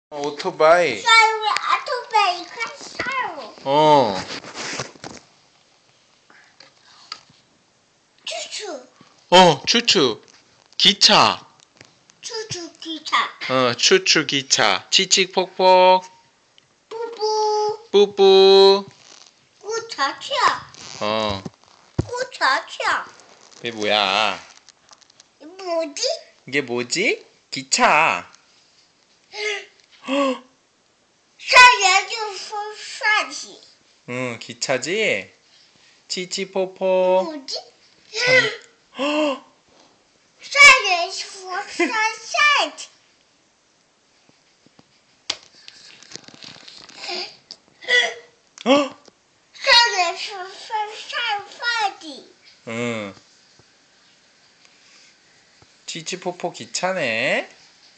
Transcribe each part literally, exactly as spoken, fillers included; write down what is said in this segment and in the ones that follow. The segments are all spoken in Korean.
오토바이. 사유의 오토바이가 사유. 어. 추추. 어, 추추. 기차. 추추 기차. 어, 추추 기차. 치칙폭폭. 뿌뿌. 뿌뿌. 꾸차차. 어. 꾸차차. 그게 뭐야? 이 뭐지? 이게 뭐지? 기차. 사야주 소사지. 응, 기차지? 치치포포. 뭐지? 참. 사야주 소사지. 사야주 소사지. 응. 치치포포 기차네.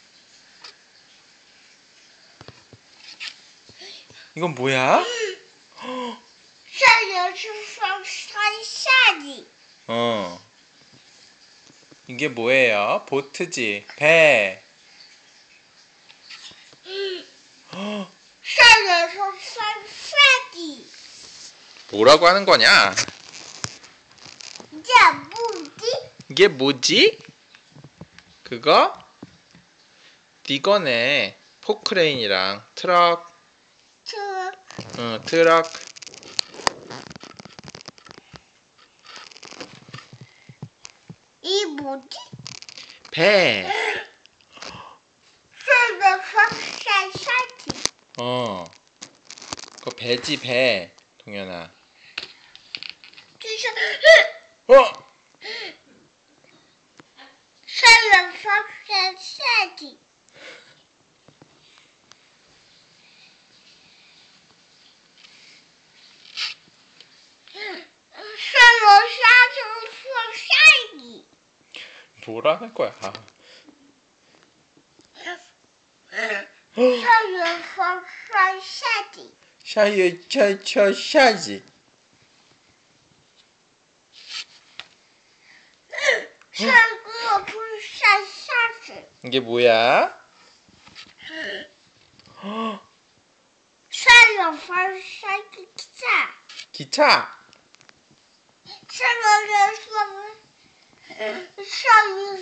이건 뭐야? 사야주 소사지. 어. 이게 뭐예요? 보트지. 배. 사야주 소사지. 뭐라고 하는 거냐? 이제 뭐지? 이게 뭐지? 그거? 이거네. 포크레인이랑 트럭. 저 응, 트럭. 이 뭐지? 배. 사야주 소사지. 어. 그거 배지, 배. 동현아. 주셔. 어! 사야주 소사지. 사야주 소사지. 뭐라는 거야? 사야주 소사지. 샤유, 차, 차, 샤지. 사야주 소사지. 이게 뭐야? 사야주 소사지 기차. 기차. 사야주 사야주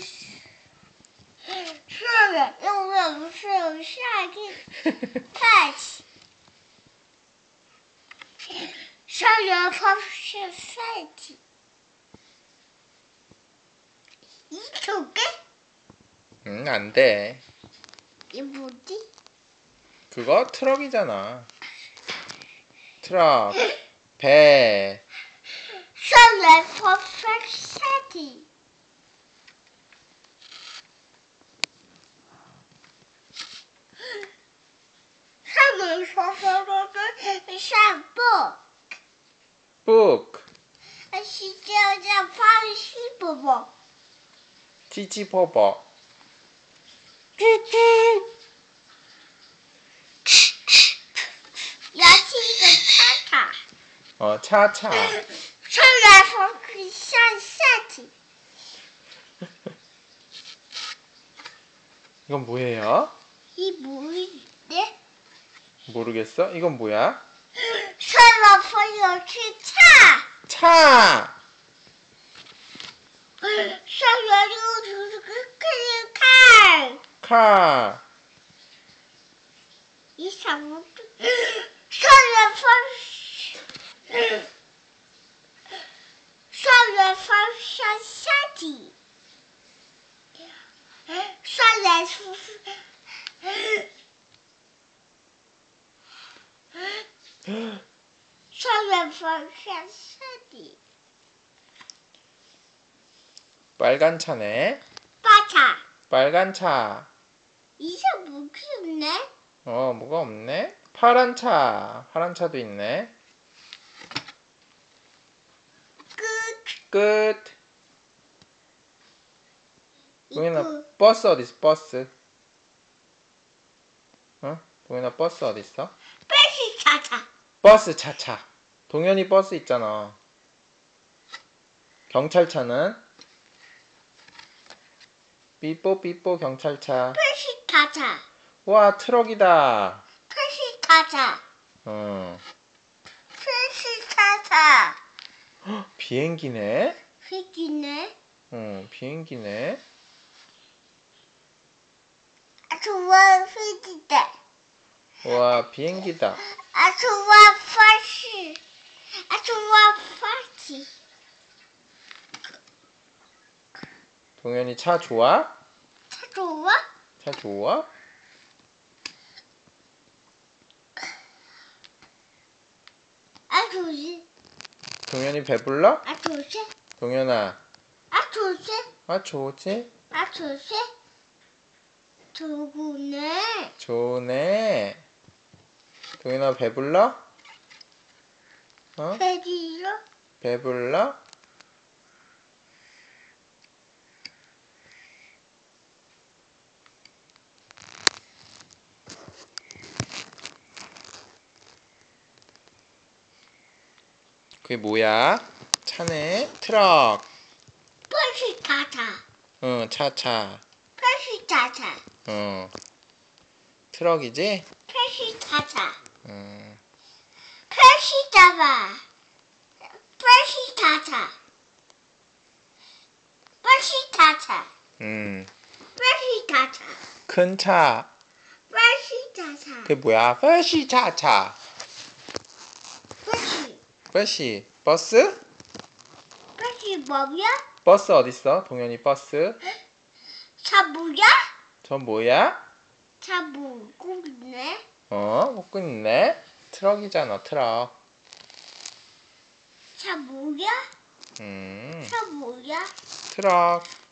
사야用是下地太起，上元方是赛季，一首歌 응, 안 돼. 이 뭐지? 그거 트럭이잖아. 트럭. 배. 上元方是赛季，上元方是上步， 북. 是叫叫方西伯伯， 치치포포. 吱吱。牙签的叉叉， 어, 차차. 上元方是下下体， 이건 뭐예요? 이 뭐인데? 모르겠어? 이건 뭐야? 上元方有去叉， 차. 上元又就是个看看， 카. 你想不住，上元方是，上元方上下体，上元方是。上元方上下体， 빨간 차네. 八叉， 빨간 차. 이제 못 키우네. 어, 뭐가 없네? 파란 차. 파란 차도 있네. 끝. 끝. 동현아, 이거 버스 어디 있어? 버스. 어? 동현아, 버스 어디 있어? 빨리 차차. 버스 차차. 동현이 버스 있잖아. 경찰차는? 삐뽀 삐뽀 경찰차. 빨리 차차. 와, 트럭이다. 펫이 타자. 어. 펫이 타자. 헉, 비행기네. 휘기네. 어, 비행기네. 아, 좋아, 휘기다. 와, 비행기다. 아, 좋아, 파시. 아, 좋아, 파시. 동현이 차 좋아? 차 좋아? 차 좋아? 아, 좋지. 동현이 배불러? 아, 좋지. 동현아, 아, 좋지. 아, 좋지? 아, 좋지. 좋구네. 좋네. 동현아, 배불러? 어? 돼지로? 배불러? 그게 뭐야? 차네? 트럭. 펫이 타자. 응, 차, 차. 펫이 타자. 어. 트럭이지? 펫이 타자. 음. 펫이 잡아. 펫이 타자. 펫이 타자. 음. 펫이 타자. 큰 차. 펫이 타자. 그게 뭐야? 버시 차, 차. 펫이. 버시. 버스? 펫이 뭐야? 버스 어딨어? 동현이 버스. 차 뭐야? 저 뭐야? 차 뭐고 있네? 어? 먹고 있네? 트럭이잖아, 트럭. 차 뭐야? 음. 차 뭐야? 트럭.